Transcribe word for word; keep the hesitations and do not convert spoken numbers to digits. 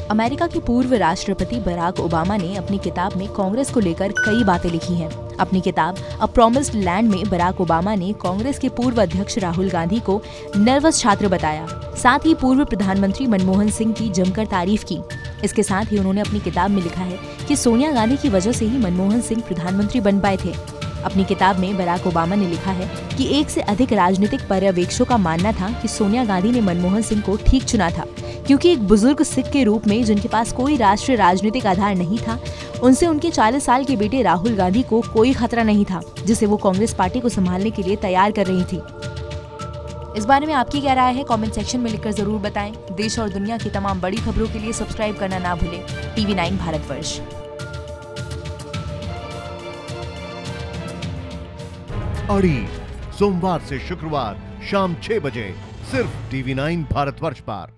America के पूर्व राष्ट्रपति बराक ओबामा ने अपनी किताब में कांग्रेस को लेकर कई बातें लिखी हैं। अपनी किताब अ प्रॉमिस्ड लैंड में बराक ओबामा ने कांग्रेस के पूर्व अध्यक्ष राहुल गांधी को नर्वस छात्र बताया। साथ ही पूर्व प्रधानमंत्री मनमोहन सिंह की जमकर तारीफ की। इसके साथ ही उन्होंने अपनी किताब में लिखा है कि सोनिया गांधी की वजह से ही मनमोहन सिंह प्रधानमंत्री बन पाए थे। अपनी किताब में बराक ओबामा ने लिखा है कि एक से अधिक राजनीतिक पर्यवेक्षकों का मानना था कि सोनिया गांधी ने मनमोहन सिंह को ठीक चुना था, क्योंकि एक बुजुर्ग सिख के रूप में जिनके पास कोई राष्ट्रीय राजनीतिक आधार नहीं था, उनसे उनके चालीस साल के बेटे राहुल गांधी को कोई खतरा नहीं था, जिसे वो कांग्रेस पार्टी को संभालने के लिए तैयार कर रही थी। इस बारे में आपकी क्या राय है, कमेंट सेक्शन में लिखकर जरूर बताएं। देश और दुनिया की तमाम बड़ी खबरों के लिए सब्सक्राइब करना ना भूलें। TV nine Bharatvarsh. अड़ी सोमवार से शुक्रवार शाम छह बजे सिर्फ टीवी नाइन भारतवर्ष पर।